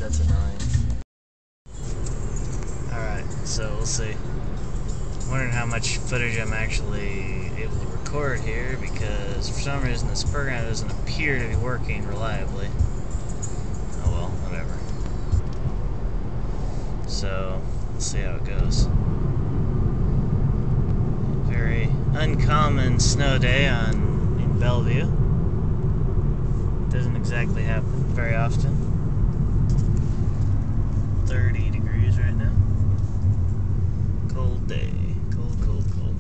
that's annoying. Alright, so we'll see. I'm wondering how much footage I'm actually able to record here, because for some reason this program doesn't appear to be working reliably. Oh well, whatever. So, let's see how it goes. Very uncommon snow day in Bellevue. Doesn't exactly happen very often. 30 degrees right now. Cold day. Cold, cold, cold.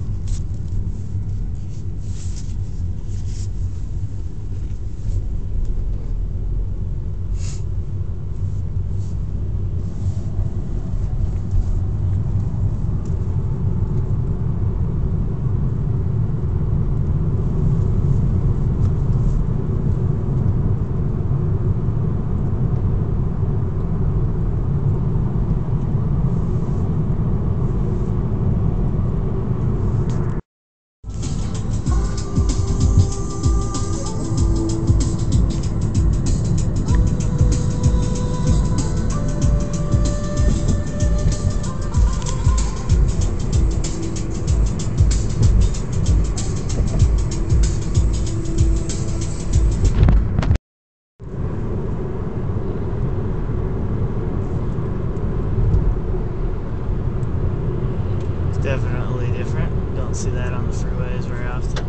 Definitely different. Don't see that on the freeways very often.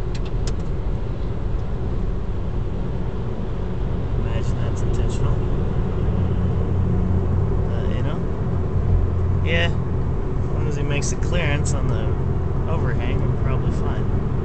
Imagine that's intentional. You know? Yeah. As long as he makes a clearance on the overhang, we're probably fine.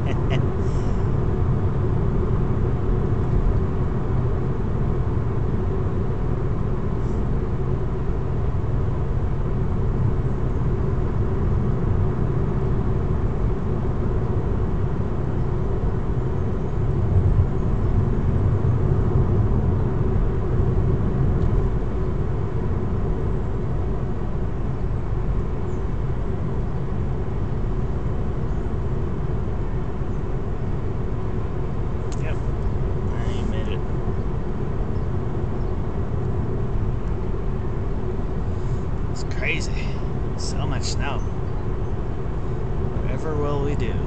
Crazy. So much snow. Whatever will we do?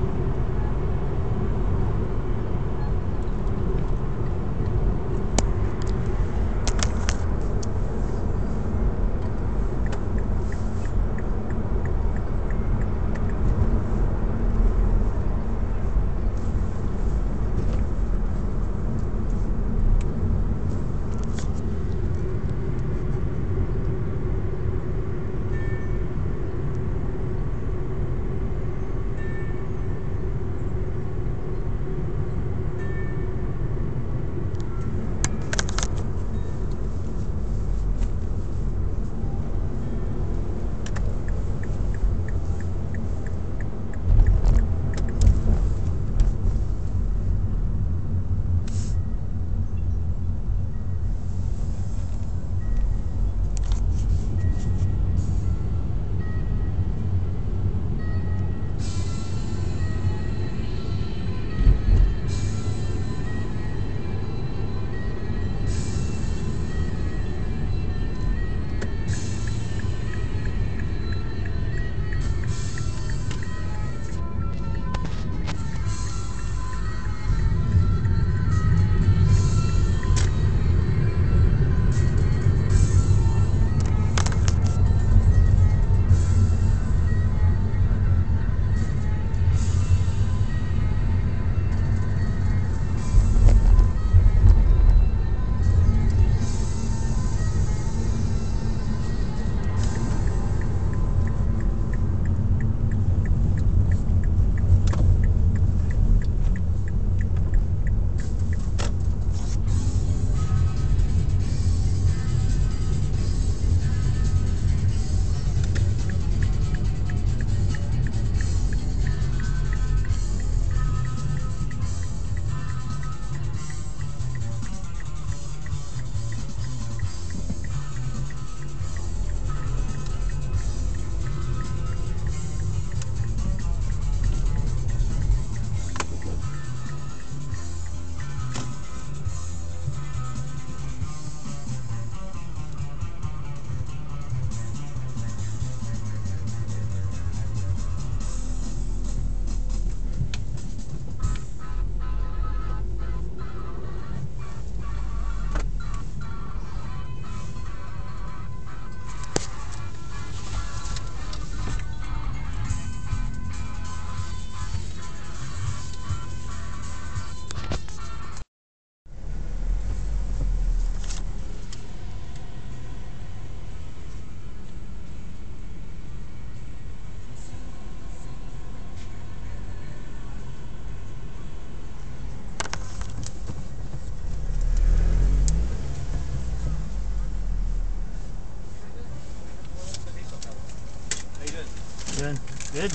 Good.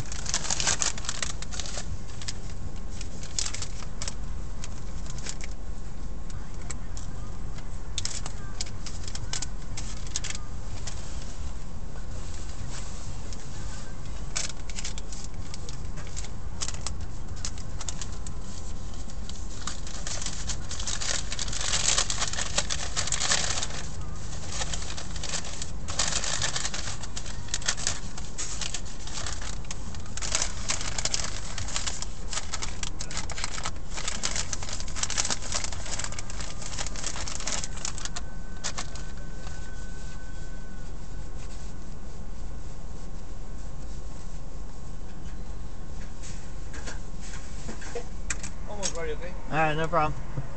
Almost ready, okay? Alright, no problem.